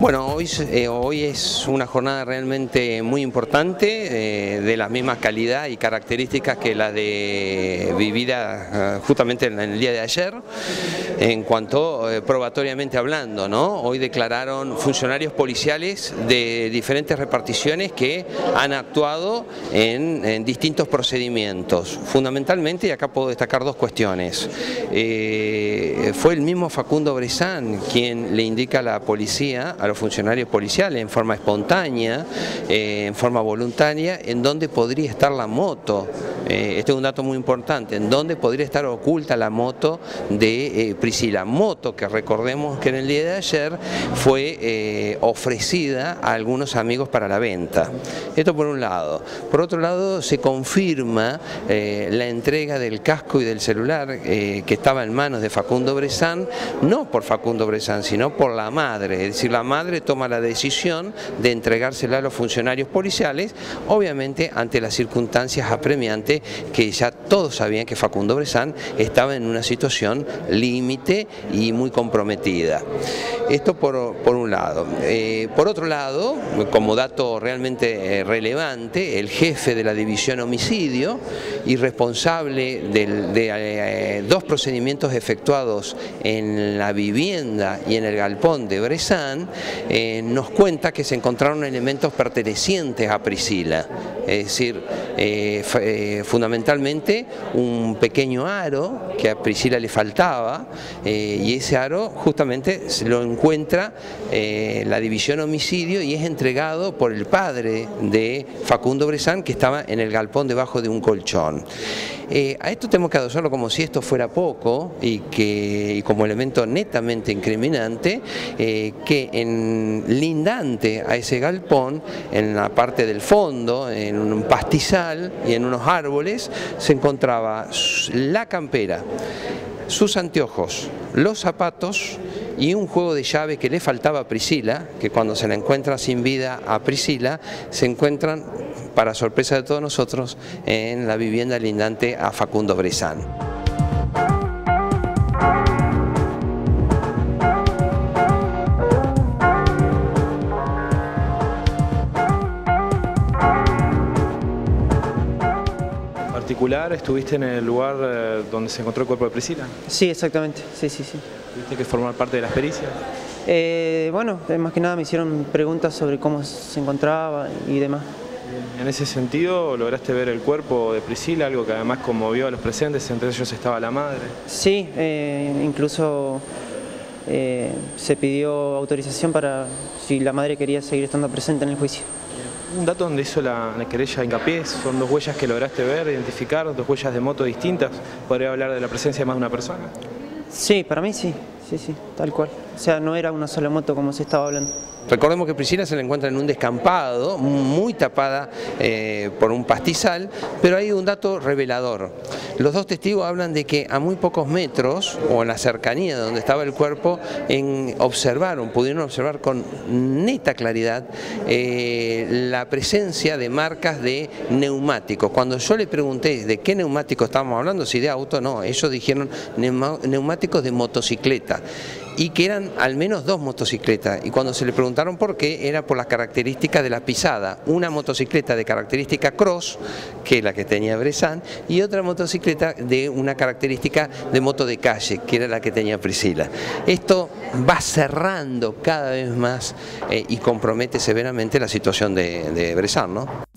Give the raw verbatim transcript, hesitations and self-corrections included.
Bueno, hoy, eh, hoy es una jornada realmente muy importante, eh, de la misma calidad y características que la de vivida eh, justamente en el día de ayer, en cuanto eh, probatoriamente hablando, ¿no? Hoy declararon funcionarios policiales de diferentes reparticiones que han actuado en, en distintos procedimientos, fundamentalmente, y acá puedo destacar dos cuestiones. Eh, fue el mismo Facundo Bressan quien le indica a la policía, a los funcionarios policiales, en forma espontánea, eh, en forma voluntaria, en dónde podría estar la moto. Eh, este es un dato muy importante, en dónde podría estar oculta la moto de eh, Priscila. Moto que recordemos que en el día de ayer fue eh, ofrecida a algunos amigos para la venta. Esto por un lado. Por otro lado, se confirma eh, la entrega del casco y del celular eh, que estaba en manos de Facundo Bressan, no por Facundo Bressan, sino por la madre. Es decir, la madre toma la decisión de entregársela a los funcionarios policiales, obviamente ante las circunstancias apremiantes que ya todos sabían que Facundo Bressan estaba en una situación límite y muy comprometida. Esto por, por un lado. Eh, por otro lado, como dato realmente eh, relevante, el jefe de la división homicidio y responsable del, de eh, dos procedimientos efectuados en la vivienda y en el galpón de Bressan, eh, nos cuenta que se encontraron elementos pertenecientes a Priscila, es decir, eh, eh, fundamentalmente un pequeño aro que a Priscila le faltaba, eh, y ese aro justamente se lo encuentra eh, la división homicidio y es entregado por el padre de Facundo Bressan, que estaba en el galpón debajo de un colchón. Eh, a esto tenemos que adosarlo como si esto fuera poco y, que, y como elemento netamente incriminante, eh, que en lindante a ese galpón, en la parte del fondo, en un pastizal y en unos árboles, se encontraba la campera, sus anteojos, los zapatos y un juego de llave que le faltaba a Priscila, que cuando se la encuentra sin vida a Priscila, se encuentran, para sorpresa de todos nosotros, en la vivienda lindante a Facundo Bressan. Particular, ¿estuviste en el lugar eh, donde se encontró el cuerpo de Priscila? Sí, exactamente, sí, sí, sí. ¿Tuviste que formar parte de las pericias? Eh, bueno, más que nada me hicieron preguntas sobre cómo se encontraba y demás. En ese sentido, ¿lograste ver el cuerpo de Priscila, algo que además conmovió a los presentes, entre ellos estaba la madre? Sí, eh, incluso eh, se pidió autorización para si la madre quería seguir estando presente en el juicio. Un dato donde hizo la, la querella hincapié, son dos huellas que lograste ver, identificar, dos huellas de moto distintas. ¿Podría hablar de la presencia de más de una persona? Sí, para mí sí, sí, sí, tal cual. O sea, no era una sola moto como se estaba hablando. Recordemos que Priscila se la encuentra en un descampado, muy tapada eh, por un pastizal, pero hay un dato revelador. Los dos testigos hablan de que a muy pocos metros, o en la cercanía de donde estaba el cuerpo, en, observaron, pudieron observar con neta claridad eh, la presencia de marcas de neumáticos. Cuando yo le pregunté de qué neumáticos estábamos hablando, si de auto, no, ellos dijeron neumáticos de motocicleta, y que eran al menos dos motocicletas, y cuando se le preguntaron por qué, era por las características de la pisada, una motocicleta de característica cross, que es la que tenía Bressan, y otra motocicleta de una característica de moto de calle, que era la que tenía Priscila. Esto va cerrando cada vez más eh, y compromete severamente la situación de, de Bressan, ¿no?